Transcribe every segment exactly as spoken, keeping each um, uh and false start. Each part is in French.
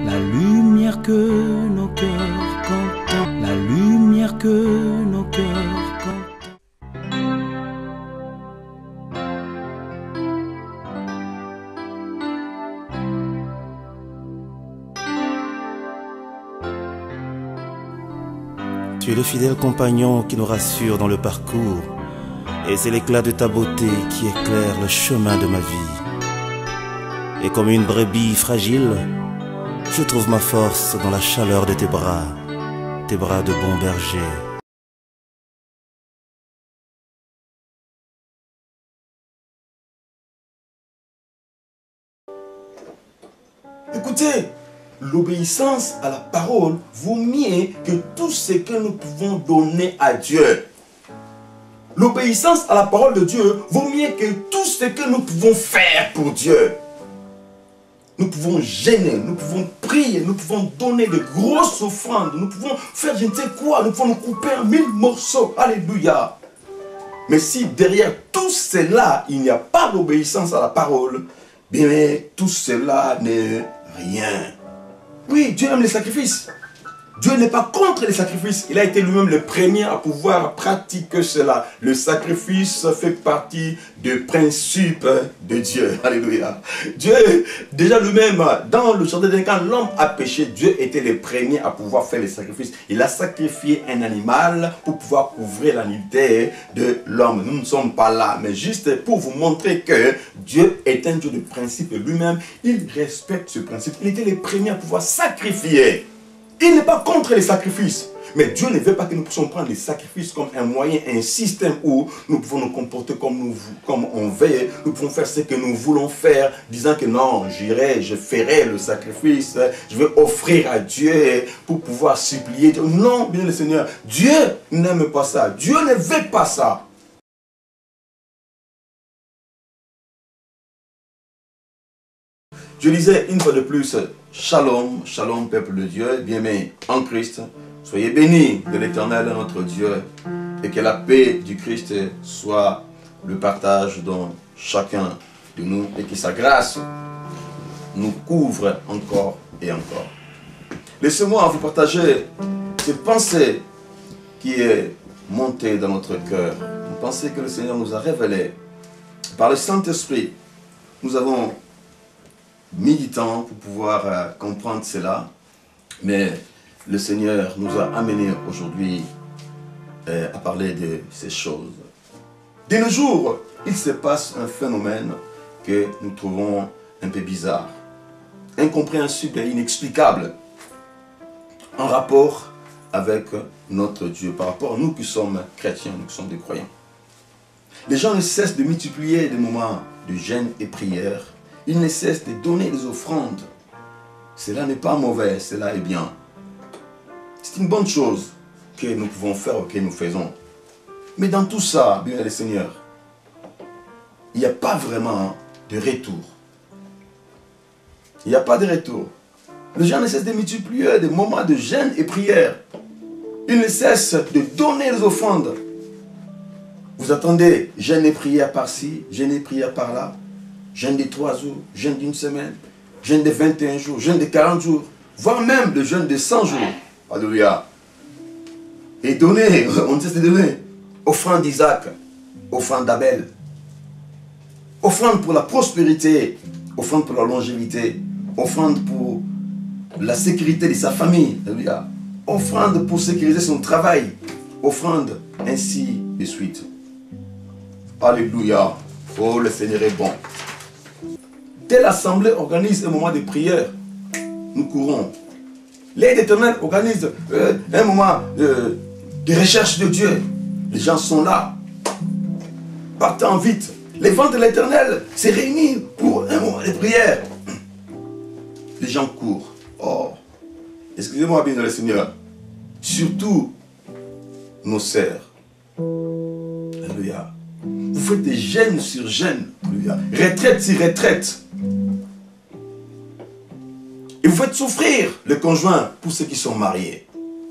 La lumière que nos cœurs contemplent, la lumière que nos cœurs contemplent. Tu es le fidèle compagnon qui nous rassure dans le parcours, et c'est l'éclat de ta beauté qui éclaire le chemin de ma vie. Et comme une brebis fragile, je trouve ma force dans la chaleur de tes bras, tes bras de bon berger. Écoutez, l'obéissance à la parole vaut mieux que tout ce que nous pouvons donner à Dieu. L'obéissance à la parole de Dieu vaut mieux que tout ce que nous pouvons faire pour Dieu. Nous pouvons gêner, nous pouvons prier, nous pouvons donner de grosses offrandes, nous pouvons faire je ne sais quoi, nous pouvons nous couper en mille morceaux. Alléluia. Mais si derrière tout cela, il n'y a pas d'obéissance à la parole, bien tout cela n'est rien. Oui, Dieu aime les sacrifices. Dieu n'est pas contre les sacrifices. Il a été lui-même le premier à pouvoir pratiquer cela. Le sacrifice fait partie du principe de Dieu. Alléluia. Dieu, déjà lui-même, dans le jardin d'Éden, quand l'homme a péché, Dieu était le premier à pouvoir faire les sacrifices. Il a sacrifié un animal pour pouvoir couvrir la nudité de l'homme. Nous ne sommes pas là, mais juste pour vous montrer que Dieu est un Dieu de principe lui-même. Il respecte ce principe. Il était le premier à pouvoir sacrifier. Il n'est pas contre les sacrifices. Mais Dieu ne veut pas que nous puissions prendre les sacrifices comme un moyen, un système où nous pouvons nous comporter comme, nous, comme on veut. Nous pouvons faire ce que nous voulons faire, disant que non, j'irai, je ferai le sacrifice, je vais offrir à Dieu pour pouvoir supplier. Non, bien le Seigneur, Dieu n'aime pas ça. Dieu ne veut pas ça. Je disais une fois de plus, shalom, shalom peuple de Dieu, bien-aimés en Christ. Soyez bénis de l'Éternel notre Dieu et que la paix du Christ soit le partage dans chacun de nous et que sa grâce nous couvre encore et encore. Laissez-moi vous partager cette pensée qui est montée dans notre cœur. Une pensée que le Seigneur nous a révélée par le Saint-Esprit. Nous avons mis du temps pour pouvoir euh, comprendre cela, mais le Seigneur nous a amenés aujourd'hui euh, à parler de ces choses. De nos jours, il se passe un phénomène que nous trouvons un peu bizarre, incompréhensible et inexplicable, en rapport avec notre Dieu, par rapport à nous qui sommes chrétiens, nous qui sommes des croyants. Les gens ne cessent de multiplier des moments de jeûne et prière. Ils ne cessent de donner des offrandes. Cela n'est pas mauvais, cela est bien. C'est une bonne chose que nous pouvons faire ou que nous faisons. Mais dans tout ça, bien le Seigneur, il n'y a pas vraiment de retour. Il n'y a pas de retour. Les gens ne cessent de multiplier des moments de jeûne et prière. Ils ne cessent de donner des offrandes. Vous attendez jeûne et prière par-ci, jeûne et prière par-là. Jeûne de trois jours, jeûne d'une semaine, jeûne de vingt et un jours, jeûne de quarante jours, voire même le jeûne de cent jours. Alléluia. Et donner, on ne cesse de donner. Offrande d'Isaac, offrande d'Abel. Offrande pour la prospérité, offrande pour la longévité, offrande pour la sécurité de sa famille. Alléluia. Offrande pour sécuriser son travail, offrande ainsi de suite. Alléluia. Oh, le Seigneur est bon. Telle assemblée organise un moment de prière. Nous courons. L'aide éternelle organise euh, un moment de, de recherche de Dieu. Les gens sont là. Partant vite. Les ventes de l'éternel s'est réunis pour un moment de prière. Les gens courent. Oh, excusez-moi bien le Seigneur. Surtout nos sœurs. Alléluia. Vous faites des jeûnes sur jeûnes. Retraite sur retraite. Et vous faites souffrir le conjoint pour ceux qui sont mariés.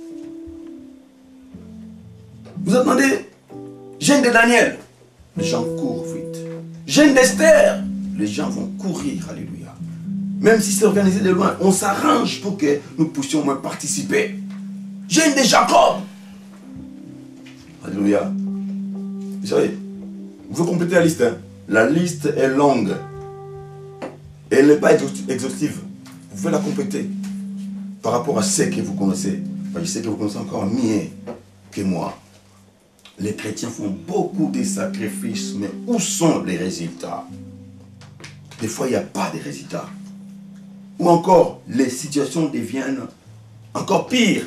Vous attendez jeûne de Daniel. Les gens courent vite. Jeûne d'Esther. Les gens vont courir. Alléluia. Même si c'est organisé de loin, on s'arrange pour que nous puissions au moins participer. Gêne de Jacob. Alléluia. Vous savez, vous complétez la liste. Hein? La liste est longue. Et elle n'est pas exhaustive. Vous pouvez la compléter par rapport à ce que vous connaissez. Je sais que vous connaissez encore mieux que moi. Les chrétiens font beaucoup de sacrifices, mais où sont les résultats? Des fois, il n'y a pas de résultats. Ou encore, les situations deviennent encore pires.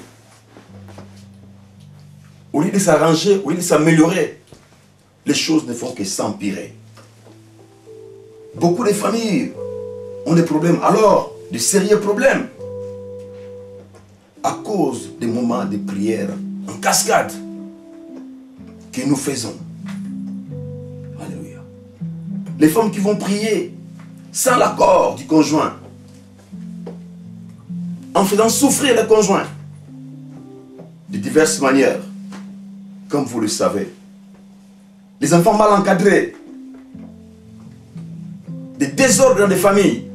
Au lieu de s'arranger, au lieu de s'améliorer, les choses ne font que s'empirer. Beaucoup de familles ont des problèmes, alors, de sérieux problèmes, à cause des moments de prière en cascade que nous faisons. Alléluia. Les femmes qui vont prier sans l'accord du conjoint, en faisant souffrir le conjoint de diverses manières, comme vous le savez. Les enfants mal encadrés, des désordres dans les familles.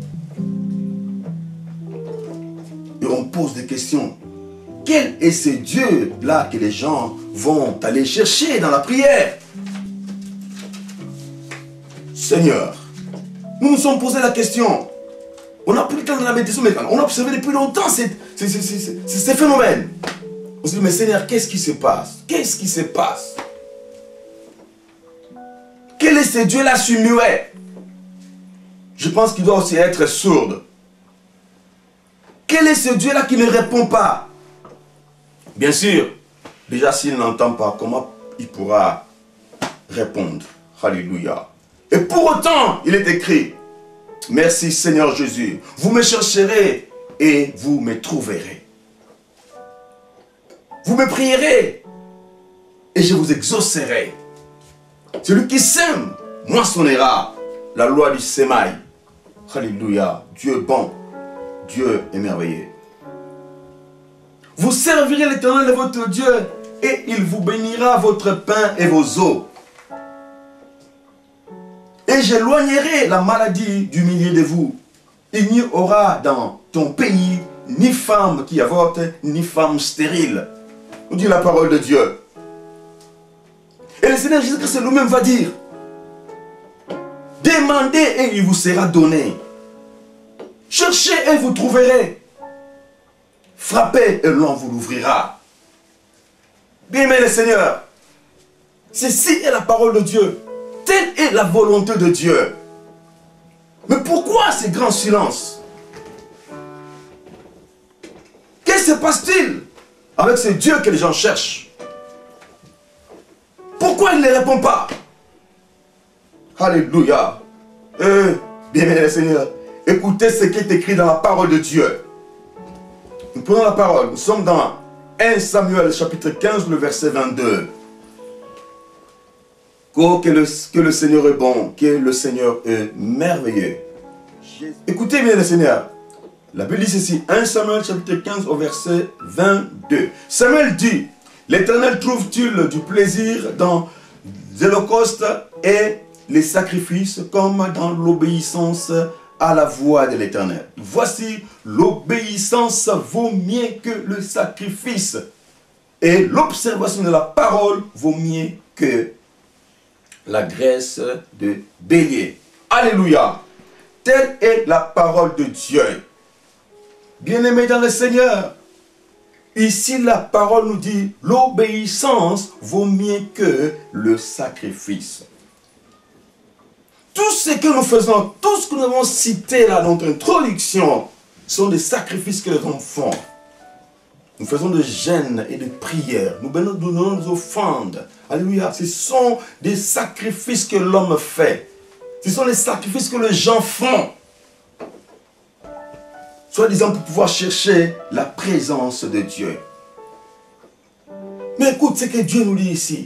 Et on pose des questions. Quel est ce Dieu-là que les gens vont aller chercher dans la prière? Seigneur, nous nous sommes posé la question. On n'a plus le temps de la méditation, mais on a observé depuis longtemps ces, ces, ces, ces, ces phénomènes. On se dit, mais Seigneur, qu'est-ce qui se passe? Qu'est-ce qui se passe? Quel est ce Dieu-là muet? Je pense qu'il doit aussi être sourd. Quel est ce Dieu-là qui ne répond pas? Bien sûr, déjà s'il n'entend pas, comment il pourra répondre? Alléluia. Et pour autant, il est écrit, merci Seigneur Jésus, vous me chercherez et vous me trouverez. Vous me prierez et je vous exaucerai. Celui qui sème moissonnera, la loi du sémail. Alléluia, Dieu est bon, Dieu est merveilleux. Vous servirez l'Éternel de votre Dieu et il vous bénira votre pain et vos eaux. Et j'éloignerai la maladie du milieu de vous. Il n'y aura dans ton pays ni femme qui avorte, ni femme stérile. Nous dit la parole de Dieu. Et le Seigneur Jésus-Christ lui-même va dire, demandez et il vous sera donné. Cherchez et vous trouverez. Frappez et l'on vous l'ouvrira. Bien-aimé le Seigneur, ceci est la parole de Dieu. Telle est la volonté de Dieu. Mais pourquoi ce grand silence? Qu'est-ce qui se passe-t-il avec ce Dieu que les gens cherchent? Pourquoi il ne répond pas? Alléluia. Euh, bien-aimé le Seigneur, écoutez ce qui est écrit dans la parole de Dieu. Nous prenons la parole. Nous sommes dans un Samuel chapitre quinze, le verset vingt-deux. Oh, que le, que le Seigneur est bon, que le Seigneur est merveilleux. Écoutez bien le Seigneur. La Bible dit ceci, un Samuel chapitre quinze au verset vingt-deux. Samuel dit, l'Éternel trouve-t-il du plaisir dans les holocaustes et les sacrifices comme dans l'obéissance à la voix de l'Éternel? Voici, l'obéissance vaut mieux que le sacrifice et l'observation de la parole vaut mieux que la graisse de bélier. Alléluia. Telle est la parole de Dieu. Bien-aimés dans le Seigneur, ici la parole nous dit, l'obéissance vaut mieux que le sacrifice. Tout ce que nous faisons, tout ce que nous avons cité là dans notre introduction, sont des sacrifices que les hommes font. Nous faisons de jeûnes et de prières. Nous donnons nos offrandes. Alléluia. Ce sont des sacrifices que l'homme fait. Ce sont les sacrifices que les gens font. Soi-disant pour pouvoir chercher la présence de Dieu. Mais écoute ce que Dieu nous dit ici.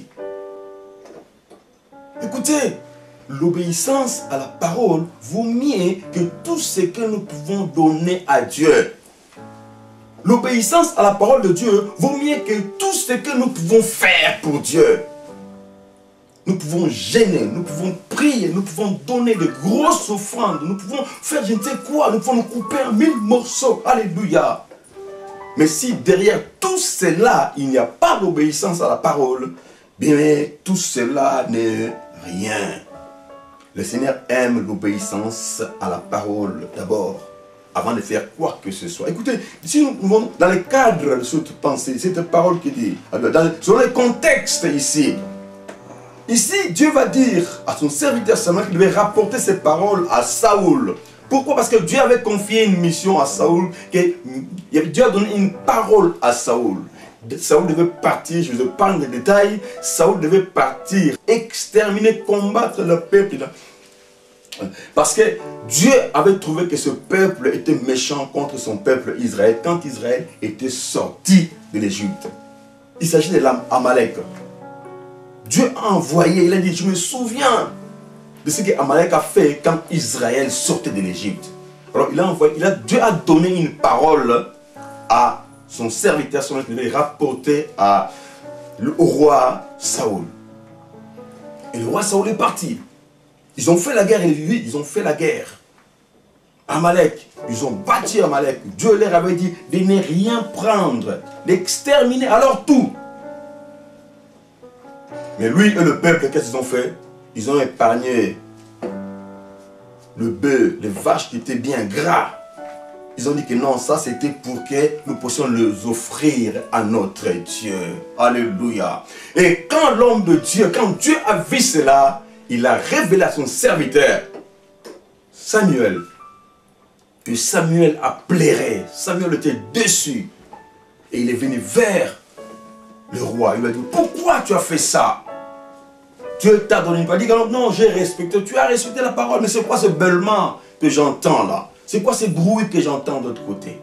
Écoutez, l'obéissance à la parole vaut mieux que tout ce que nous pouvons donner à Dieu. L'obéissance à la parole de Dieu vaut mieux que tout ce que nous pouvons faire pour Dieu. nous pouvons gêner, nous pouvons prier, nous pouvons donner de grosses offrandes, nous pouvons faire je ne sais quoi, nous pouvons nous couper en mille morceaux. Alléluia. Mais si derrière tout cela, il n'y a pas d'obéissance à la parole, bien tout cela n'est rien. Le Seigneur aime l'obéissance à la parole d'abord, avant de faire quoi que ce soit. Écoutez, si nous pouvons, dans le cadre de cette pensée, cette parole qui dit, dans, selon le contexte ici, ici, Dieu va dire à son serviteur Samuel qu'il devait rapporter ses paroles à Saoul. Pourquoi? Parce que Dieu avait confié une mission à Saoul, que Dieu a donné une parole à Saoul. Saoul devait partir, je vous parle des détails, Saoul devait partir, exterminer, combattre le peuple. Parce que Dieu avait trouvé que ce peuple était méchant contre son peuple Israël quand Israël était sorti de l'Égypte. Il s'agit de l'Amalek. Dieu a envoyé, il a dit, je me souviens de ce qu'Amalek a fait quand Israël sortait de l'Égypte. Alors il a envoyé, il a, Dieu a donné une parole à son serviteur, son qui devait rapporter à, au roi Saoul. Et le roi Saoul est parti. Ils ont fait la guerre, et lui, ils ont fait la guerre. Amalek, ils ont battu Amalek. Dieu leur avait dit de ne rien prendre, d'exterminer alors tout. Mais lui et le peuple, qu'est-ce qu'ils ont fait? Ils ont épargné le bœuf, les vaches qui étaient bien gras. Ils ont dit que non, ça c'était pour que nous puissions les offrir à notre Dieu. Alléluia. Et quand l'homme de Dieu, quand Dieu a vu cela, il a révélé à son serviteur, Samuel, que Samuel a pleuré. Samuel était déçu. Et il est venu vers le roi. Il lui a dit, pourquoi tu as fait ça? Dieu t'a donné une parole. Il a dit, non, j'ai respecté. Tu as respecté la parole. Mais c'est quoi ce bêlement que j'entends là? C'est quoi ce bruit que j'entends de l'autre côté?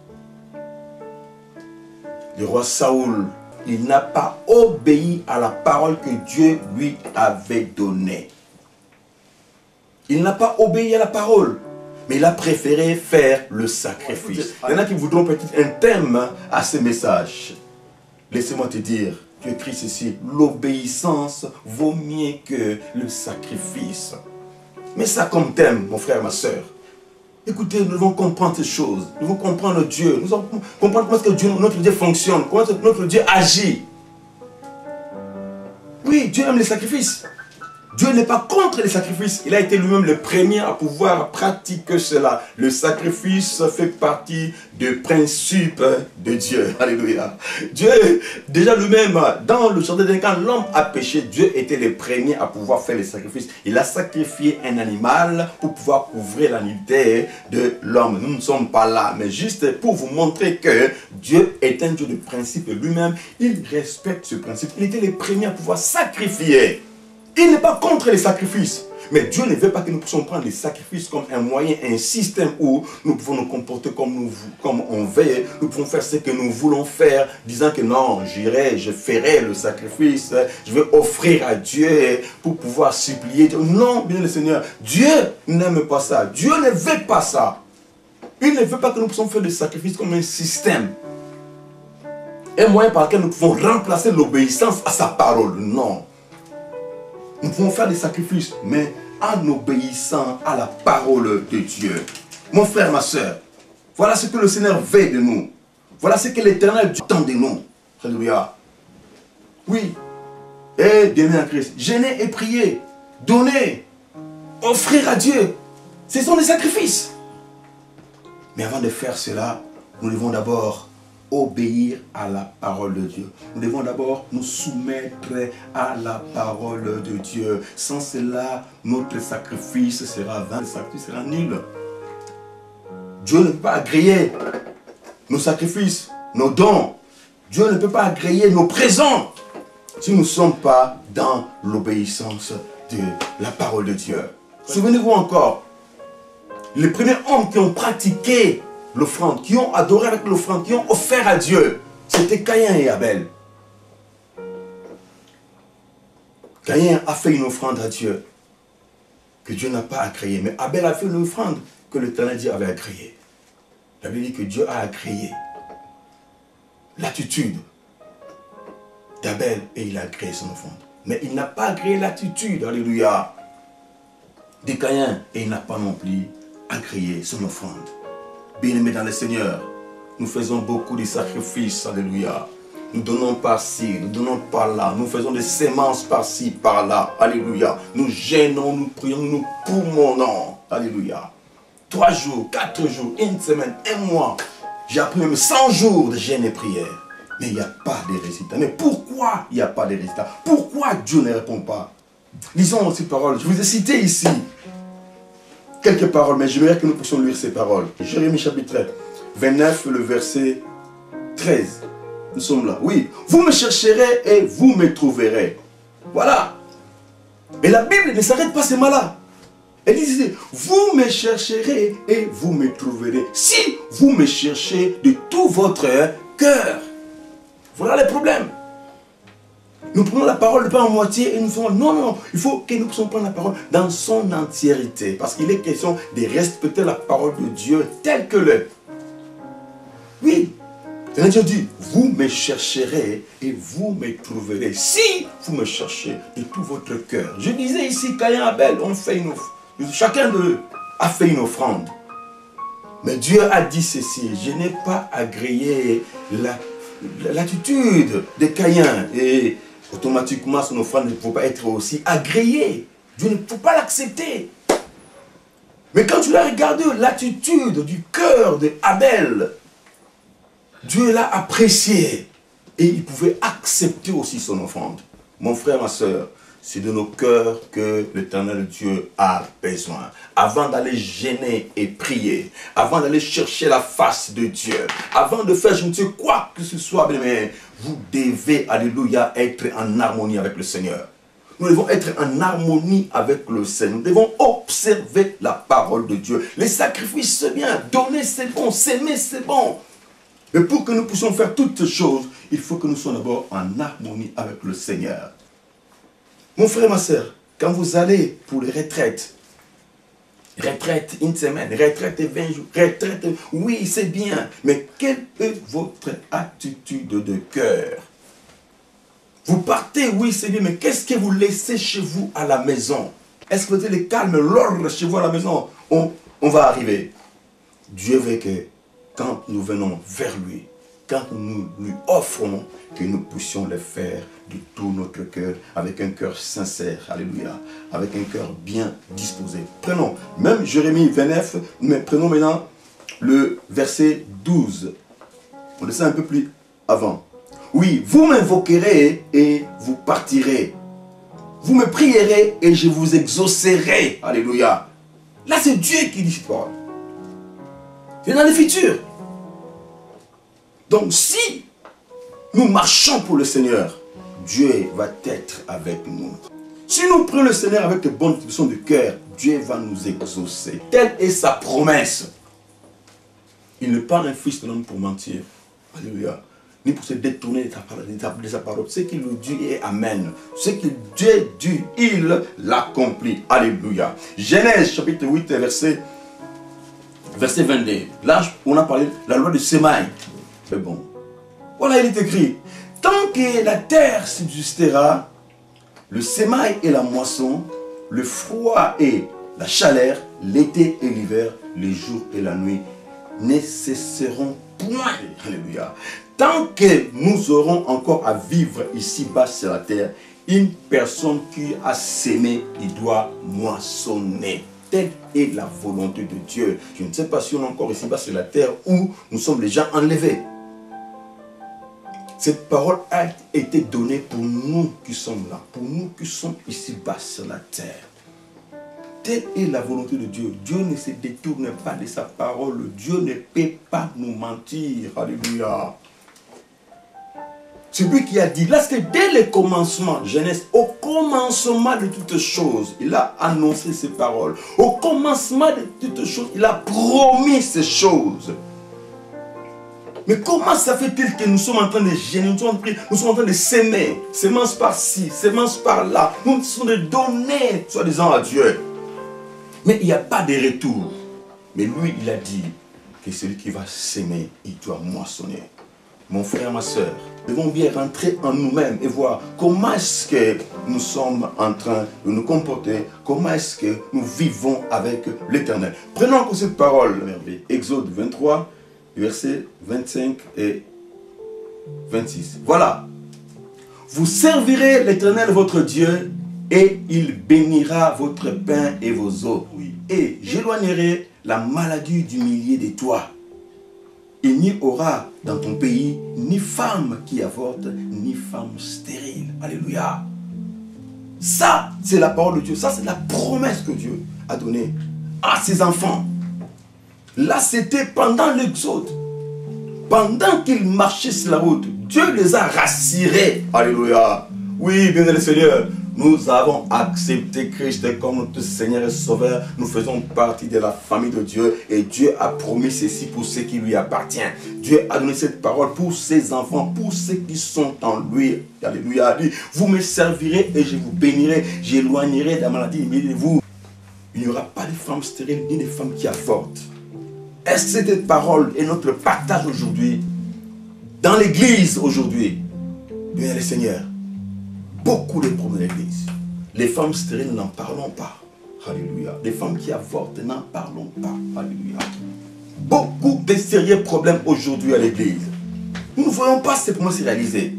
Le roi Saoul, il n'a pas obéi à la parole que Dieu lui avait donnée. Il n'a pas obéi à la parole, mais il a préféré faire le sacrifice. Il y en a qui voudront peut-être un thème à ce message. Laissez-moi te dire, tu écris ceci, l'obéissance vaut mieux que le sacrifice. Mets ça comme thème, mon frère, ma soeur. Écoutez, nous devons comprendre ces choses. Nous devons comprendre Dieu. Nous devons comprendre comment est-ce que Dieu, notre Dieu fonctionne. Comment est-ce que notre Dieu agit. Oui, Dieu aime les sacrifices. Dieu n'est pas contre les sacrifices. Il a été lui-même le premier à pouvoir pratiquer cela. Le sacrifice fait partie du principe de Dieu. Alléluia. Dieu, déjà lui-même, dans le jardin d'Éden, quand l'homme a péché, Dieu était le premier à pouvoir faire les sacrifices. Il a sacrifié un animal pour pouvoir couvrir la nudité de l'homme. Nous ne sommes pas là, mais juste pour vous montrer que Dieu est un Dieu de principe lui-même. Il respecte ce principe. Il était le premier à pouvoir sacrifier. Il n'est pas contre les sacrifices. Mais Dieu ne veut pas que nous puissions prendre les sacrifices comme un moyen, un système où nous pouvons nous comporter comme, nous, comme on veut. Nous pouvons faire ce que nous voulons faire, disant que non, j'irai, je ferai le sacrifice, je vais offrir à Dieu pour pouvoir supplier. Non, bien le Seigneur, Dieu n'aime pas ça. Dieu ne veut pas ça. Il ne veut pas que nous puissions faire des sacrifices comme un système. Un moyen par lequel nous pouvons remplacer l'obéissance à sa parole. Non. Nous pouvons faire des sacrifices, mais en obéissant à la parole de Dieu. Mon frère, ma soeur, voilà ce que le Seigneur veut de nous. Voilà ce que l'Éternel attend de nous. Alléluia. Oui. Et bien en Christ. Gêner et prier. Donner. Offrir à Dieu. Ce sont des sacrifices. Mais avant de faire cela, nous devons d'abord obéir à la parole de Dieu. Nous devons d'abord nous soumettre à la parole de Dieu. Sans cela, notre sacrifice sera vain, le sacrifice sera nul. Dieu ne peut pas agréer nos sacrifices, nos dons. Dieu ne peut pas agréer nos présents si nous ne sommes pas dans l'obéissance de la parole de Dieu. Souvenez-vous encore, les premiers hommes qui ont pratiqué l'offrande, qui ont adoré avec l'offrande, qui ont offert à Dieu, c'était Caïn et Abel. Caïn a fait une offrande à Dieu que Dieu n'a pas agréée, mais Abel a fait une offrande que l'Éternel Dieu avait agréée. La Bible dit que Dieu a agréé l'attitude d'Abel et il a agréé son offrande. Mais il n'a pas agréé l'attitude, alléluia, des Caïns. Et il n'a pas non plus agréé son offrande. Bien-aimés dans le Seigneur, nous faisons beaucoup de sacrifices, alléluia. Nous donnons par-ci, nous donnons par-là. Nous faisons des semences par-ci, par-là. Alléluia. Nous gênons, nous prions, nous poumonnons. Alléluia. Trois jours, quatre jours, une semaine, un mois. J'ai appris même cent jours de jeûne et prière. Mais il n'y a pas de résultats. Mais pourquoi il n'y a pas de résultats? Pourquoi Dieu ne répond pas? Lisons ces paroles. Je vous ai cité ici quelques paroles, mais j'aimerais que nous puissions lire ces paroles. Jérémie chapitre vingt-neuf, le verset treize. Nous sommes là. Oui, vous me chercherez et vous me trouverez. Voilà. Et la Bible ne s'arrête pas seulement là. Elle dit, vous me chercherez et vous me trouverez. Si vous me cherchez de tout votre cœur. Voilà le problème. Nous prenons la parole de pas en moitié et nous faisons, non, non, il faut que nous puissions prendre la parole dans son entièreté. Parce qu'il est question de respecter la parole de Dieu telle que l'est. Oui. Dieu dit, vous me chercherez et vous me trouverez. Si vous me cherchez de tout votre cœur. Je disais ici, Caïn et Abel ont fait une offrande. Chacun d'eux a fait une offrande. Mais Dieu a dit ceci, je n'ai pas agréé l'attitude de Caïn. Et automatiquement, son offrande ne peut pas être aussi agréée. Dieu ne peut pas l'accepter. Mais quand tu l'as regardé, l'attitude du cœur de Abel, Dieu l'a apprécié et il pouvait accepter aussi son offrande. Mon frère, ma soeur, c'est de nos cœurs que l'Éternel Dieu a besoin. Avant d'aller gêner et prier, avant d'aller chercher la face de Dieu, avant de faire je ne sais quoi que ce soit, mais vous devez, alléluia, être en harmonie avec le Seigneur. Nous devons être en harmonie avec le Seigneur. Nous devons observer la parole de Dieu. Les sacrifices, c'est bien. Donner, c'est bon. S'aimer, c'est bon. Mais pour que nous puissions faire toutes choses, il faut que nous soyons d'abord en harmonie avec le Seigneur. Mon frère, ma soeur, quand vous allez pour les retraites, retraite une semaine, retraite vingt jours, retraite, oui, c'est bien. Mais quelle est votre attitude de cœur? Vous partez, oui, c'est bien, mais qu'est-ce que vous laissez chez vous à la maison? Est-ce que vous êtes le calme, l'ordre chez vous à la maison? On, on va arriver. Dieu veut que quand nous venons vers lui, quand nous lui offrons, que nous puissions le faire de tout notre cœur, avec un cœur sincère, alléluia, avec un cœur bien disposé. Prenons, même Jérémie vingt-neuf, mais prenons maintenant le verset douze. On descend un peu plus avant. Oui, vous m'invoquerez et vous partirez. Vous me prierez et je vous exaucerai. Alléluia. Là, c'est Dieu qui dit cette parole. C'est dans le futur. Donc, si nous marchons pour le Seigneur, Dieu va être avec nous. Si nous prenons le Seigneur avec de bonnes dispositions de cœur, Dieu va nous exaucer. Telle est sa promesse. Il n'est pas un fils de l'homme pour mentir. Alléluia. Ni pour se détourner de, ta, de sa parole. Ce qu'il nous dit est Amen. Ce qu'il Dieu dit, il l'accomplit. Alléluia. Genèse chapitre huit, verset, verset vingt-deux. Là, on a parlé de la loi de Sémaï. Mais bon. Voilà, il est écrit. Tant que la terre subsistera, le sémail et la moisson, le froid et la chaleur, l'été et l'hiver, les jours et la nuit, ne cesseront point. Alléluia. Tant que nous aurons encore à vivre ici-bas sur la terre, une personne qui a sémé, il doit moissonner. Telle est la volonté de Dieu. Je ne sais pas si on est encore ici-bas sur la terre où nous sommes déjà enlevés. Cette parole a été donnée pour nous qui sommes là, pour nous qui sommes ici-bas sur la terre. Telle est la volonté de Dieu. Dieu ne se détourne pas de sa parole. Dieu ne peut pas nous mentir. Alléluia. C'est lui qui a dit, là c'est dès le commencement, Genèse, au commencement de toutes choses, il a annoncé ces paroles. Au commencement de toutes choses, il a promis ces choses. Mais comment ça fait-il que nous sommes en train de gêner, nous sommes en train de, nous sommes en train de s'aimer, semence par-ci, semence par-là, nous sommes de donner, soi-disant, à Dieu. Mais il n'y a pas de retour. Mais lui, il a dit que celui qui va s'aimer, il doit moissonner. mon frère, ma soeur, nous devons bien rentrer en nous-mêmes et voir comment est-ce que nous sommes en train de nous comporter, comment est-ce que nous vivons avec l'Éternel. Prenons encore cette parole, merveille. Exode vingt-trois, versets vingt-cinq et vingt-six. Voilà. Vous servirez l'Éternel votre Dieu et il bénira votre pain et vos eaux. Oui. Et j'éloignerai la maladie du milieu de toi. Il n'y aura dans ton pays ni femme qui avorte, ni femme stérile. Alléluia. Ça, c'est la parole de Dieu. Ça, c'est la promesse que Dieu a donnée à ses enfants. Là, c'était pendant l'Exode. Pendant qu'ils marchaient sur la route, Dieu les a rassurés. Alléluia. Oui, bien le Seigneur. Nous avons accepté Christ comme notre Seigneur et Sauveur. Nous faisons partie de la famille de Dieu. Et Dieu a promis ceci pour ceux qui lui appartiennent. Dieu a donné cette parole pour ses enfants, pour ceux qui sont en lui. Alléluia. Vous me servirez et je vous bénirai. J'éloignerai la maladie de vous. Il n'y aura pas de femmes stériles ni de femmes qui avortent. Est-ce que cette parole est notre partage aujourd'hui? Dans l'église aujourd'hui, bien le Seigneur. Beaucoup de problèmes de l'église. Les femmes stériles, n'en parlons pas. Alléluia. Les femmes qui avortent, n'en parlons pas. Alléluia. Beaucoup de sérieux problèmes aujourd'hui à l'église. Nous ne voyons pas ces problèmes se réaliser.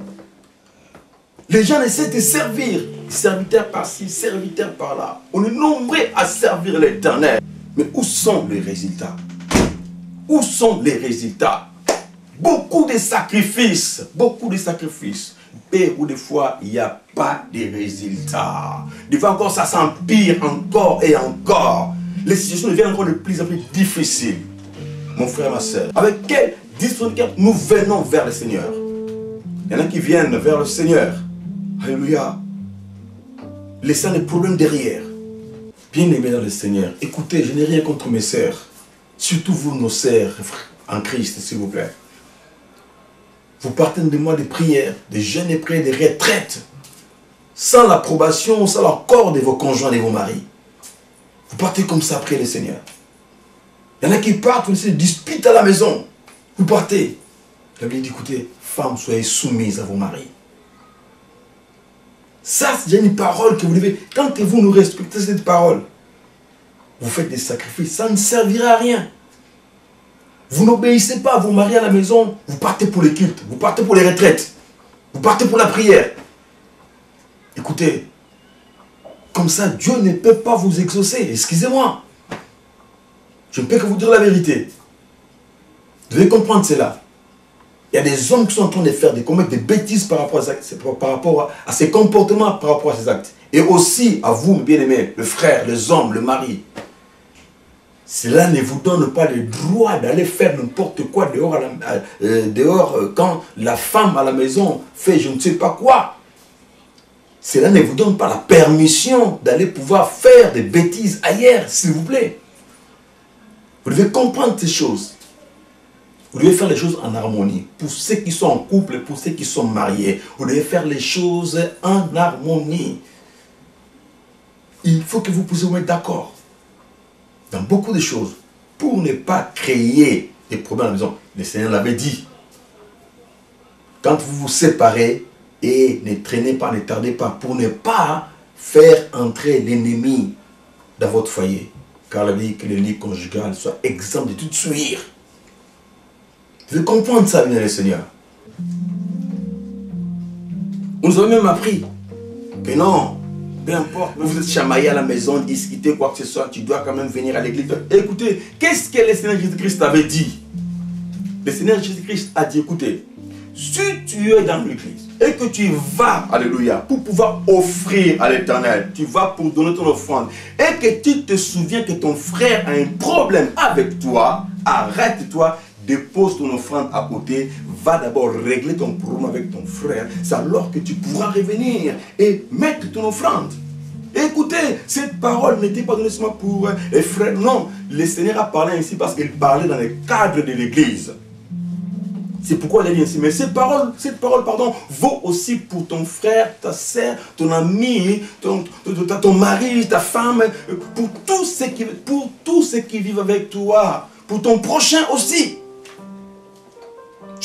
Les gens essaient de servir. Serviteurs par-ci, serviteurs par-là. On est nombreux à servir l'Éternel. Mais où sont les résultats? Où sont les résultats? Beaucoup de sacrifices. Beaucoup de sacrifices. Et où des fois, il n'y a pas de résultats. Des fois encore, ça s'empire encore et encore. Les situations deviennent encore de plus en plus difficiles. Mon frère, ma soeur, avec quelle disposition nous venons vers le Seigneur? Il y en a qui viennent vers le Seigneur. Alléluia. Laissant les problèmes derrière. Bien-aimés dans le Seigneur, écoutez, je n'ai rien contre mes sœurs. Surtout vous, nos sœurs en Christ, s'il vous plaît. Vous partez de mois de prière, de jeûnes et prières, de retraites, sans l'approbation, sans l'accord de vos conjoints et de vos maris. Vous partez comme ça après le Seigneur. Il y en a qui partent, vous laissez des disputes à la maison. Vous partez. La Bible dit, écoutez, femmes, soyez soumises à vos maris. Ça, c'est une parole que vous devez. Tant que vous nous respectez cette parole, vous faites des sacrifices, ça ne servira à rien. Vous n'obéissez pas à vos maris à la maison, vous partez pour les cultes, vous partez pour les retraites, vous partez pour la prière. Écoutez, comme ça, Dieu ne peut pas vous exaucer. Excusez-moi. Je ne peux que vous dire la vérité. Vous devez comprendre cela. Il y a des hommes qui sont en train de faire des, commettre des bêtises par rapport, à, par rapport à ces comportements, par rapport à ces actes. Et aussi à vous, bien-aimés, le frère, les hommes, le mari. Cela ne vous donne pas le droit d'aller faire n'importe quoi dehors, à la, euh, dehors euh, quand la femme à la maison fait je ne sais pas quoi. Cela ne vous donne pas la permission d'aller pouvoir faire des bêtises ailleurs, s'il vous plaît. Vous devez comprendre ces choses. Vous devez faire les choses en harmonie. Pour ceux qui sont en couple, pour ceux qui sont mariés, vous devez faire les choses en harmonie. Il faut que vous puissiez vous mettre d'accord dans beaucoup de choses pour ne pas créer des problèmes à la maison. Le Seigneur l'avait dit. Quand vous vous séparez, et ne traînez pas, ne tardez pas, pour ne pas faire entrer l'ennemi dans votre foyer. Car la vie que le lit conjugal soit exempt de toute souillure. Vous devez comprendre ça, bien le Seigneur. On nous a même appris que non, peu importe, vous êtes chamaillé à la maison, discuter quoi que ce soit, tu dois quand même venir à l'église. Écoutez, qu'est-ce que le Seigneur Jésus-Christ avait dit? Le Seigneur Jésus-Christ a dit, écoutez, si tu es dans l'église et que tu vas, alléluia, pour pouvoir offrir à l'Éternel, tu vas pour donner ton offrande, et que tu te souviens que ton frère a un problème avec toi, arrête-toi, dépose ton offrande à côté, va d'abord régler ton problème avec ton frère, c'est alors que tu pourras revenir et mettre ton offrande. Écoutez, cette parole n'était pas donnée seulement pour les frères, non, le Seigneur a parlé ainsi parce qu'il parlait dans le cadre de l'église. C'est pourquoi il a dit ainsi. Mais cette parole, cette parole pardon, vaut aussi pour ton frère, ta soeur, ton ami, ton, ton, ton mari, ta femme, pour tous ceux qui, pour tous ceux qui vivent avec toi, pour ton prochain aussi.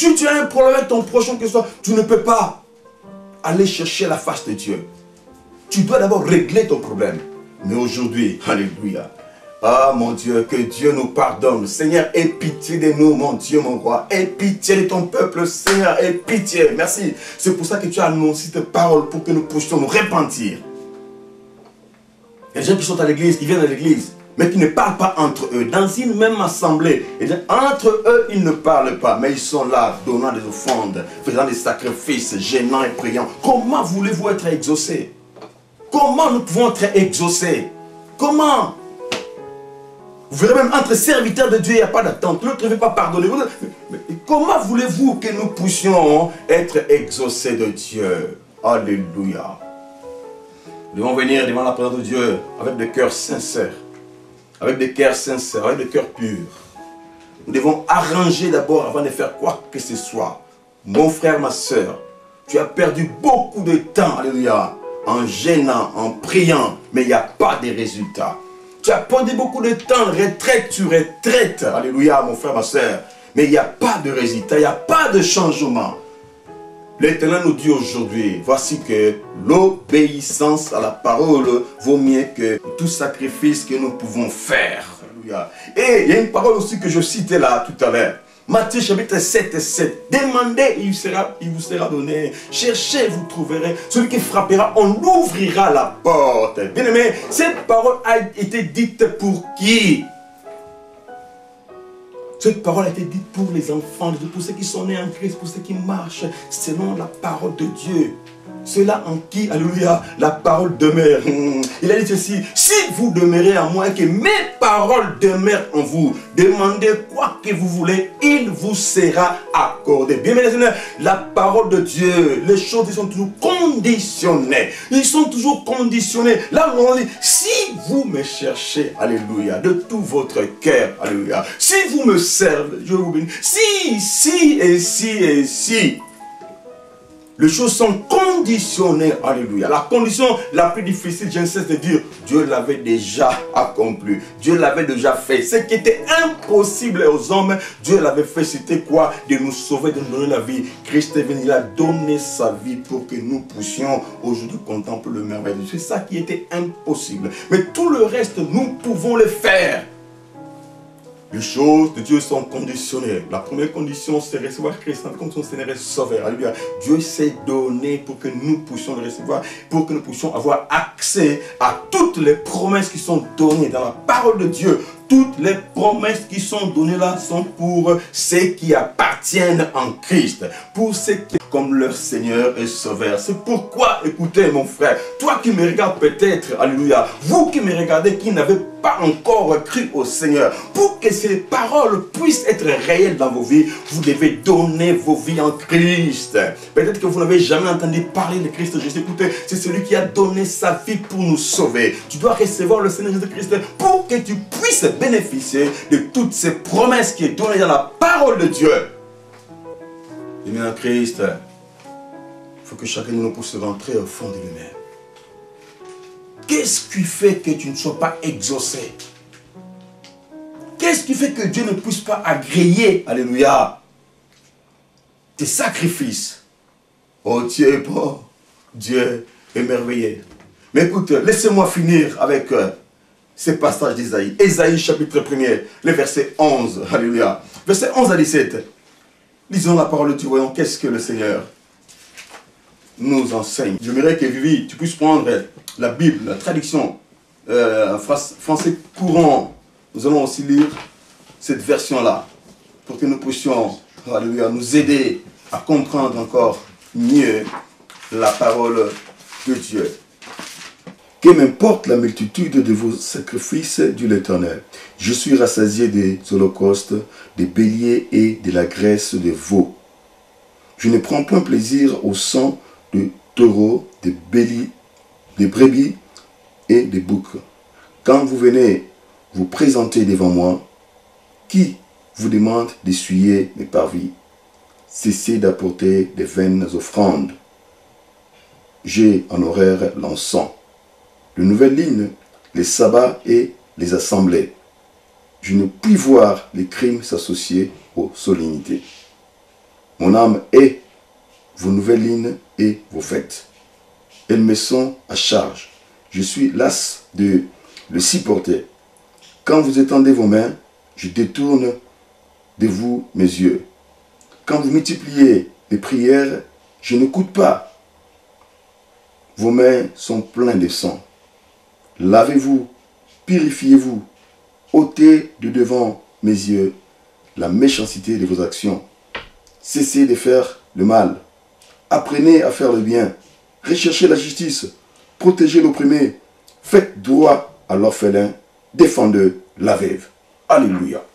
Si tu as un problème avec ton prochain, que ce soit, tu ne peux pas aller chercher la face de Dieu. Tu dois d'abord régler ton problème. Mais aujourd'hui, alléluia. Ah mon Dieu, que Dieu nous pardonne. Seigneur, aie pitié de nous, mon Dieu, mon roi. Aie pitié de ton peuple, Seigneur, aie pitié. Merci. C'est pour ça que tu as annoncé cette parole pour que nous puissions nous repentir. Il y a des gens qui sont à l'église, qui viennent à l'église, mais qui ne parlent pas entre eux. Dans une même assemblée, et bien, entre eux, ils ne parlent pas, mais ils sont là, donnant des offrandes, faisant des sacrifices, gênants et priants. Comment voulez-vous être exaucés? Comment nous pouvons être exaucés? Comment? Vous verrez même entre serviteurs de Dieu, il n'y a pas d'attente. L'autre ne veut pas pardonner. Mais comment voulez-vous que nous puissions être exaucés de Dieu? Alléluia. Nous devons venir devant la présence de Dieu avec des cœurs sincères. Avec des cœurs sincères, avec des cœurs purs. Nous devons arranger d'abord avant de faire quoi que ce soit. Mon frère, ma soeur, tu as perdu beaucoup de temps, alléluia, en gênant, en priant, mais il n'y a pas de résultats. Tu as perdu beaucoup de temps, retraite, tu retraites, alléluia, mon frère, ma soeur, mais il n'y a pas de résultat, il n'y a pas de changement. L'Éternel nous dit aujourd'hui, voici que l'obéissance à la parole vaut mieux que tout sacrifice que nous pouvons faire. Alléluia. Et il y a une parole aussi que je citais là tout à l'heure. Matthieu chapitre sept, sept. Demandez, il, sera, il vous sera donné. Cherchez, vous trouverez. Celui qui frappera, on ouvrira la porte. Bien aimé, cette parole a été dite pour qui? Cette parole a été dite pour les enfants, pour ceux qui sont nés en Christ, pour ceux qui marchent selon la parole de Dieu. Ceux-là en qui, alléluia, la parole demeure. Il a dit ceci, si vous demeurez en moi et que mes paroles demeurent en vous, demandez quoi que vous voulez, il vous sera accordé. Bien, mes amis, la parole de Dieu, les choses ils sont toujours conditionnées. Ils sont toujours conditionnés. Là, on dit, si vous me cherchez, alléluia, de tout votre cœur, alléluia, si vous me servez, je vous bénis, si, si et si et si, les choses sont conditionnées, alléluia. La condition la plus difficile, je ne cesse de dire, Dieu l'avait déjà accompli. Dieu l'avait déjà fait. Ce qui était impossible aux hommes, Dieu l'avait fait. C'était quoi? De nous sauver, de nous donner la vie. Christ est venu, il a donné sa vie pour que nous puissions aujourd'hui contempler le merveille. C'est ça qui était impossible. Mais tout le reste, nous pouvons le faire. Les choses de Dieu sont conditionnées. La première condition, c'est recevoir Christ. La condition, c'est de recevoir. Alléluia. Dieu s'est donné pour que nous puissions le recevoir, pour que nous puissions avoir accès à toutes les promesses qui sont données dans la parole de Dieu. Toutes les promesses qui sont données là sont pour ceux qui appartiennent en Christ, pour ceux qui comme leur Seigneur et Sauveur. C'est pourquoi, écoutez mon frère, toi qui me regardes peut-être, alléluia, vous qui me regardez qui n'avez pas encore cru au Seigneur, pour que ces paroles puissent être réelles dans vos vies, vous devez donner vos vies en Christ. Peut-être que vous n'avez jamais entendu parler de Christ Jésus. Écoutez, c'est celui qui a donné sa vie pour nous sauver. Tu dois recevoir le Seigneur Jésus-Christ pour que tu puisses bénéficier de toutes ces promesses qui sont données dans la parole de Dieu. Et maintenant, Christ, il faut que chacun de nous puisse rentrer au fond de lui-même. Qu'est-ce qui fait que tu ne sois pas exaucé? Qu'est-ce qui fait que Dieu ne puisse pas agréer, alléluia, tes sacrifices? Oh, Dieu est bon, Dieu est merveilleux. Mais écoute, laissez-moi finir avec euh, ces passages d'Ésaïe. Ésaïe chapitre premier, le verset onze, alléluia. Verset onze à dix-sept. Lisons la parole de Dieu, voyons qu'est-ce que le Seigneur nous enseigne. J'aimerais que Vivi, tu puisses prendre la Bible, la traduction euh, français courant. Nous allons aussi lire cette version-là pour que nous puissions, alléluia, nous aider à comprendre encore mieux la parole de Dieu. Que m'importe la multitude de vos sacrifices, dit l'Éternel. Je suis rassasié des holocaustes, des béliers et de la graisse de veaux. Je ne prends point plaisir au sang de taureaux, des, bélis, des brebis et des boucs. Quand vous venez vous présenter devant moi, qui vous demande d'essuyer mes parvis? Cessez d'apporter des vaines offrandes. J'ai en horreur l'encens. De nouvelles lignes, les sabbats et les assemblées. Je ne puis voir les crimes s'associer aux solennités. Mon âme hait vos nouvelles lignes et vos fêtes. Elles me sont à charge. Je suis las de le supporter. Quand vous étendez vos mains, je détourne de vous mes yeux. Quand vous multipliez les prières, je n'écoute pas. Vos mains sont pleines de sang. Lavez-vous, purifiez-vous, ôtez de devant mes yeux la méchanceté de vos actions. Cessez de faire le mal. Apprenez à faire le bien. Recherchez la justice. Protégez l'opprimé. Faites droit à l'orphelin. Défendez la veuve. Alléluia.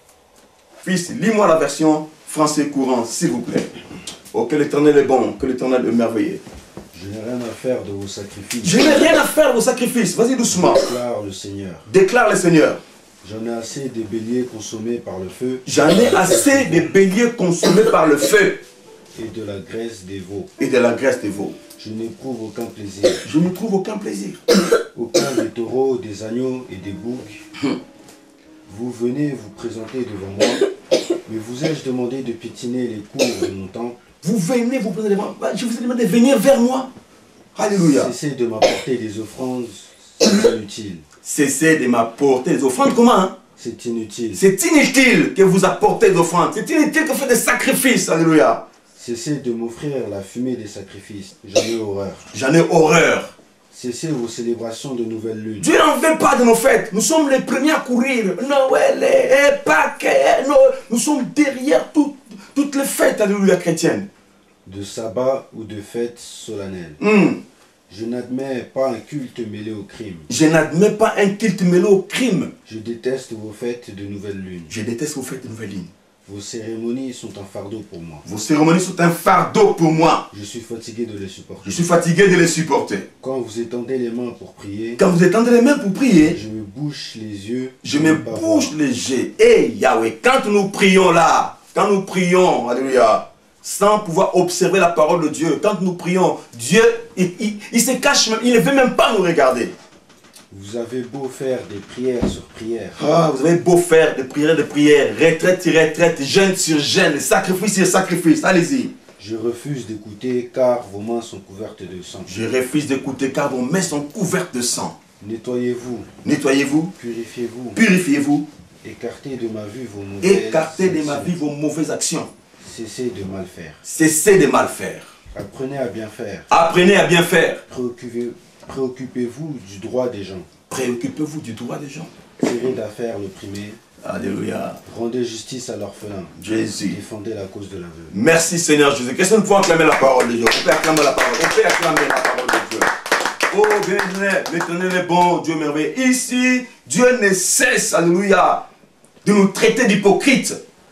Fils, lis-moi la version français courant, s'il vous plaît. Oh, que l'Éternel est bon, que l'Éternel est merveilleux. Je n'ai rien à faire de vos sacrifices. Je n'ai rien à faire de vos sacrifices. Vas-y doucement. Déclare le Seigneur. Déclare le Seigneur. J'en ai assez des béliers consommés par le feu. J'en ai assez des béliers consommés par le feu. Et de la graisse des veaux. Et de la graisse des veaux. Je n'éprouve aucun plaisir. Je ne trouve aucun plaisir. Aucun des taureaux, des agneaux et des boucs. Vous venez vous présenter devant moi, mais vous ai-je demandé de piétiner les cours de mon temple? Vous venez vous présenter devant moi. Je vous ai demandé de venir vers moi. Alléluia. Cessez de m'apporter des offrandes, c'est inutile. Cessez de m'apporter des offrandes. Comment hein? C'est inutile. C'est inutile que vous apportez des offrandes. C'est inutile que vous faites des sacrifices. Alléluia. Cessez de m'offrir la fumée des sacrifices. J'en ai horreur. J'en ai horreur. Cessez vos célébrations de nouvelles lunes. Dieu n'en veut pas de nos fêtes. Nous sommes les premiers à courir. Noël, et Pâques, et Noël. Nous sommes derrière tout, toutes les fêtes, alléluia, chrétiennes. De sabbat ou de fêtes solennelles. Mm. Je n'admets pas un culte mêlé au crime. Je n'admets pas un culte mêlé au crime. Je déteste vos fêtes de nouvelles lunes. Je déteste vos fêtes de nouvelles lignes. Vos cérémonies sont un fardeau pour moi. Vos cérémonies sont un fardeau pour moi. Je suis fatigué de les supporter. Je suis fatigué de les supporter. Quand vous étendez les mains pour prier, Quand vous étendez les mains pour prier, je me bouche les yeux. je me bouche les yeux. Et Yahweh, quand nous prions là, quand nous prions, alléluia, sans pouvoir observer la parole de Dieu, quand nous prions, Dieu, il, il, il se cache même, il ne veut même pas nous regarder. Vous avez beau faire des prières sur prières. Ah, vous avez beau faire des prières, des prières, retraite sur retraite, jeûne sur jeûne, sacrifice sur sacrifice, allez-y. Je refuse d'écouter car vos mains sont couvertes de sang. Je refuse d'écouter car vos mains sont couvertes de sang. Nettoyez-vous, Nettoyez-vous, purifiez-vous, purifiez-vous, écartez de ma vue vos mauvaises écartez de ma actions. vie vos mauvaises actions. Cessez de mal faire. Cessez de mal faire. Apprenez à bien faire. Apprenez à bien faire. Préoccupez- Préoccupez-vous du droit des gens. Préoccupez-vous du droit des gens. Tirez d'affaire l'opprimé. Alléluia. Rendez justice à l'orphelin. Jésus. Défendez la cause de la veuve. Merci Seigneur Jésus. Qu'est-ce que nous pouvons acclamer la parole de Dieu? On peut acclamer la parole. On peut acclamer la parole de Dieu. Oh, bien, l'Éternel est bon, Dieu merveilleux. Ici, Dieu ne cesse, alléluia, de nous traiter d'hypocrites.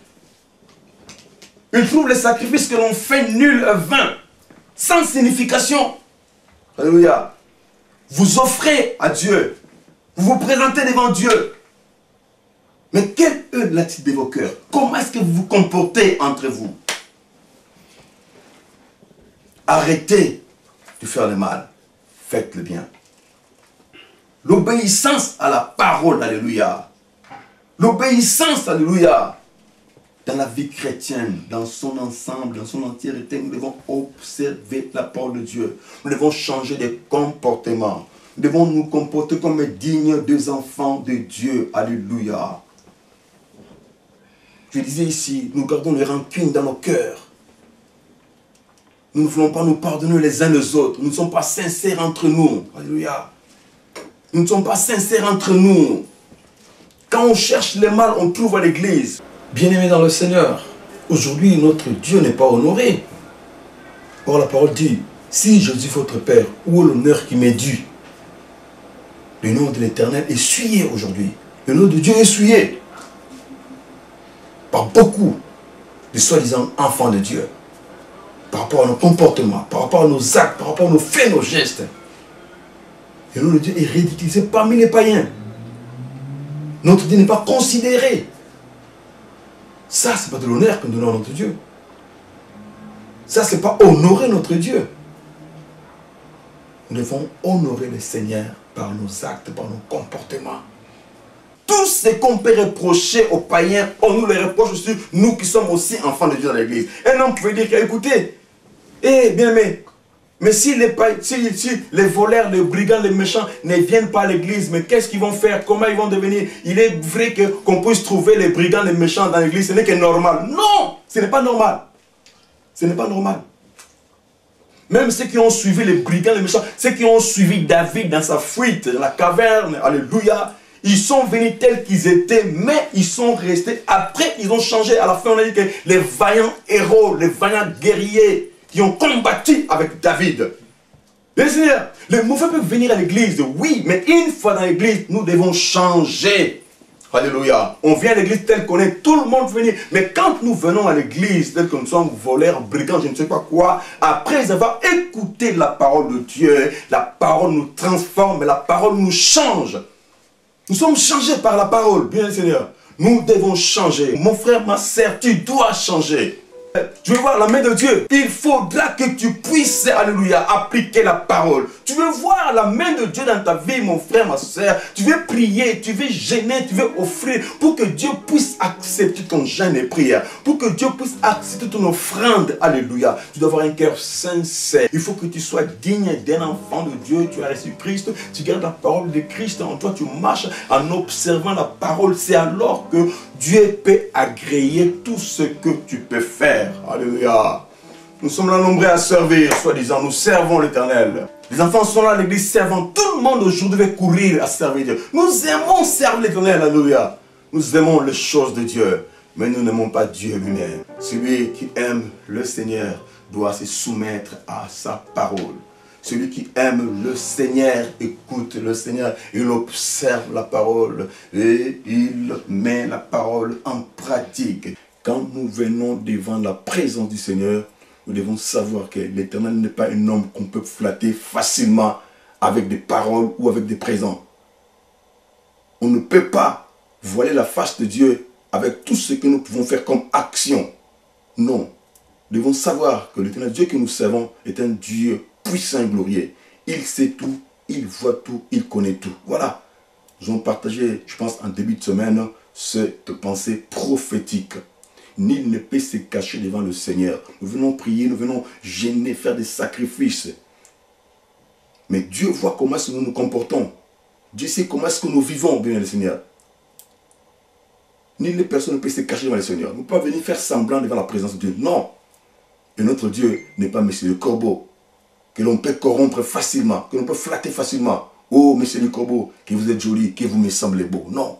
Il trouve les sacrifices que l'on fait nuls, vains, sans signification. Alléluia. Vous offrez à Dieu. Vous vous présentez devant Dieu. Mais quelle est l'attitude de vos cœurs? Comment est-ce que vous vous comportez entre vous? Arrêtez de faire le mal. Faites le bien. L'obéissance à la parole, alléluia. L'obéissance, alléluia. Dans la vie chrétienne, dans son ensemble, dans son entièreté, nous devons observer la parole de Dieu. Nous devons changer de comportement. Nous devons nous comporter comme dignes des enfants de Dieu. Alléluia. Je disais ici, nous gardons les rancunes dans nos cœurs. Nous ne voulons pas nous pardonner les uns les autres. Nous ne sommes pas sincères entre nous. Alléluia. Nous ne sommes pas sincères entre nous. Quand on cherche le mal, on trouve à l'église. Bien-aimés dans le Seigneur, aujourd'hui notre Dieu n'est pas honoré. Or la parole dit, si je dis votre Père, où est l'honneur qui m'est dû? Le nom de l'Éternel est souillé aujourd'hui. Le nom de Dieu est souillé par beaucoup de soi-disant enfants de Dieu. Par rapport à nos comportements, par rapport à nos actes, par rapport à nos faits, nos gestes. Le nom de Dieu est ridiculisé parmi les païens. Notre Dieu n'est pas considéré. Ça, ce n'est pas de l'honneur que nous donnons à notre Dieu. Ça, ce n'est pas honorer notre Dieu. Nous devons honorer le Seigneur par nos actes, par nos comportements. Tous ce qu'on peut reprocher aux païens, on nous le reproche aussi, nous qui sommes aussi enfants de Dieu dans l'église. Un homme pouvait dire, écoutez, eh bien mais, mais si les, si, si les voleurs, les brigands, les méchants ne viennent pas à l'église, mais qu'est-ce qu'ils vont faire? Comment ils vont devenir? Il est vrai que qu'on puisse trouver les brigands, les méchants dans l'église, ce n'est que normal. Non, ce n'est pas normal. Ce n'est pas normal. Même ceux qui ont suivi les brigands, les méchants, ceux qui ont suivi David dans sa fuite, dans la caverne, alléluia, ils sont venus tels qu'ils étaient, mais ils sont restés. Après, ils ont changé. À la fin, on a dit que les vaillants héros, les vaillants guerriers qui ont combattu avec David. Bien sûr, les mauvais peuvent venir à l'église, oui, mais une fois dans l'église, nous devons changer. Alléluia. On vient à l'église telle qu'on est, tout le monde peut venir. Mais quand nous venons à l'église, tel que nous sommes voleurs, brigands, je ne sais pas quoi, après avoir écouté la parole de Dieu, la parole nous transforme, la parole nous change. Nous sommes changés par la parole, bien Seigneur. Nous devons changer. Mon frère, ma sœur, tu dois changer. Tu veux voir la main de Dieu. Il faudra que tu puisses, alléluia, appliquer la parole. Tu veux voir la main de Dieu dans ta vie, mon frère, ma soeur. Tu veux prier, tu veux gêner, tu veux offrir pour que Dieu puisse accepter ton jeûne et prière. Pour que Dieu puisse accepter ton offrande, alléluia. Tu dois avoir un cœur sincère. Il faut que tu sois digne d'un enfant de Dieu. Tu as reçu Christ, tu gardes la parole de Christ en toi. Tu marches en observant la parole. C'est alors que Dieu peut agréer tout ce que tu peux faire. Alléluia. Nous sommes là nombreux à servir, soi-disant. Nous servons l'Éternel. Les enfants sont là à l'église servant. Tout le monde aujourd'hui veut courir à servir Dieu. Nous aimons servir l'Éternel. Alléluia. Nous aimons les choses de Dieu. Mais nous n'aimons pas Dieu lui-même. Celui qui aime le Seigneur doit se soumettre à sa parole. Celui qui aime le Seigneur écoute le Seigneur. Il observe la parole et il met la parole en pratique. Quand nous venons devant la présence du Seigneur, nous devons savoir que l'Éternel n'est pas un homme qu'on peut flatter facilement avec des paroles ou avec des présents. On ne peut pas voiler la face de Dieu avec tout ce que nous pouvons faire comme action. Non. Nous devons savoir que l'Éternel Dieu que nous servons est un Dieu puissant et glorieux. Il sait tout, il voit tout, il connaît tout. Voilà. Nous avons partagé, je pense, en début de semaine, cette pensée prophétique. Nul ne peut se cacher devant le Seigneur. Nous venons prier, nous venons gêner, faire des sacrifices. Mais Dieu voit comment est-ce que nous nous comportons. Dieu sait comment est-ce que nous vivons, bien le Seigneur. Nulle personne ne peut se cacher devant le Seigneur. Nous ne pouvons pas venir faire semblant devant la présence de Dieu. Non. Et notre Dieu n'est pas monsieur le corbeau, que l'on peut corrompre facilement, que l'on peut flatter facilement. Oh, monsieur le corbeau, que vous êtes joli, que vous me semblez beau. Non.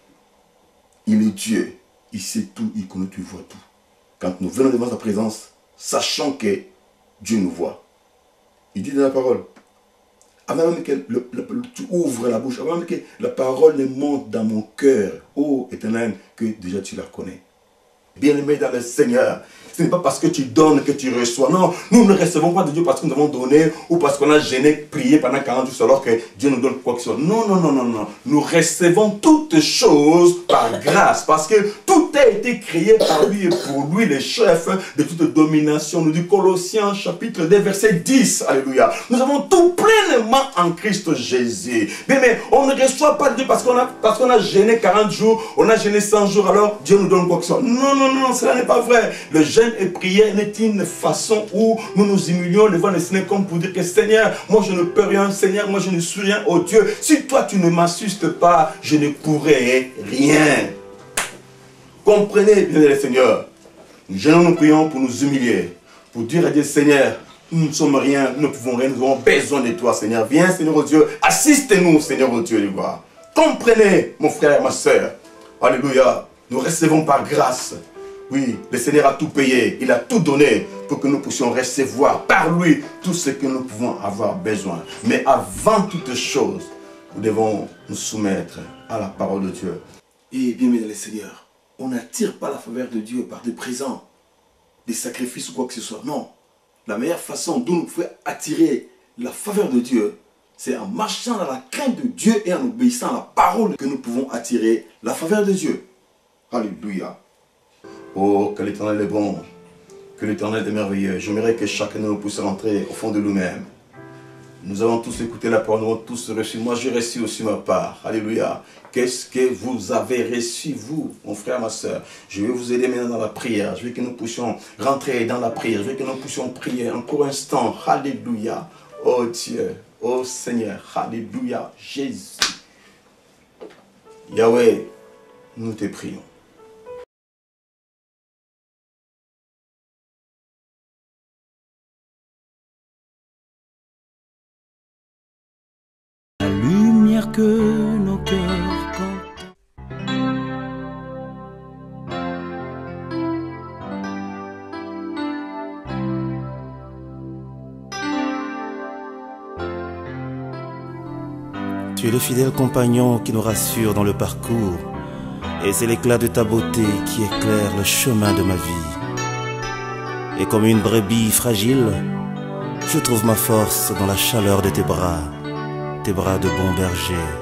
Il est Dieu. Il sait tout, il connaît tout, il voit tout. Quand nous venons devant sa présence, sachant que Dieu nous voit. Il dit dans la parole, avant même que le, le, tu ouvres la bouche, avant même que la parole ne monte dans mon cœur, ô Éternel, que déjà tu la connais. Bien-aimé dans le Seigneur, ce n'est pas parce que tu donnes que tu reçois. Non, nous ne recevons pas de Dieu parce que nous avons donné ou parce qu'on a gêné, prié pendant quarante jours alors que Dieu nous donne quoi que ce soit. Non, non, non, non, non. Nous recevons toutes choses par grâce parce que tout a été créé par lui et pour lui, le chef de toute domination. Nous dit Colossiens chapitre deux, verset dix. Alléluia. Nous avons tout pleinement en Christ Jésus. Mais, mais on ne reçoit pas de Dieu parce qu'on a, parce qu'on a gêné quarante jours, on a gêné cent jours, alors Dieu nous donne quoi que ce soit. Non, non, non, cela n'est pas vrai. Le jeûne et prière n'est une façon où nous nous humilions devant le Seigneur comme pour dire que Seigneur, moi je ne peux rien, Seigneur, moi je ne suis rien, oh Dieu, si toi tu ne m'assistes pas, je ne pourrai rien. Comprenez bien le Seigneur. Nous jeûnons, nous prions pour nous humilier, pour dire à Dieu, Seigneur, nous ne sommes rien, nous ne pouvons rien, nous avons besoin de toi, Seigneur. Viens, Seigneur, oh Dieu, assiste-nous, Seigneur, oh Dieu, les voir. Comprenez, mon frère, ma soeur. Alléluia. Nous recevons par grâce. Oui, le Seigneur a tout payé, il a tout donné pour que nous puissions recevoir par lui tout ce que nous pouvons avoir besoin. Mais avant toute chose, nous devons nous soumettre à la parole de Dieu. Et bien, mesdames les seigneurs, on n'attire pas la faveur de Dieu par des présents, des sacrifices ou quoi que ce soit. Non, la meilleure façon dont nous pouvons attirer la faveur de Dieu, c'est en marchant dans la crainte de Dieu et en obéissant à la parole que nous pouvons attirer la faveur de Dieu. Alléluia. Oh, que l'Éternel est bon, que l'Éternel est merveilleux. J'aimerais que chacun de nous puisse rentrer au fond de nous-mêmes Nous allons tous écouter la parole, nous allons tous reçu. Moi, j'ai reçu aussi ma part. Alléluia. Qu'est-ce que vous avez reçu, vous, mon frère, ma soeur? Je vais vous aider maintenant dans la prière. Je veux que nous puissions rentrer dans la prière. Je veux que nous puissions prier encore un instant. Alléluia. Oh Dieu, oh Seigneur. Alléluia. Jésus. Yahweh, nous te prions. La lumière que nos cœurs comptent. Tu es le fidèle compagnon qui nous rassure dans le parcours, et c'est l'éclat de ta beauté qui éclaire le chemin de ma vie. Et comme une brebis fragile, je trouve ma force dans la chaleur de tes bras, tes bras de bon berger.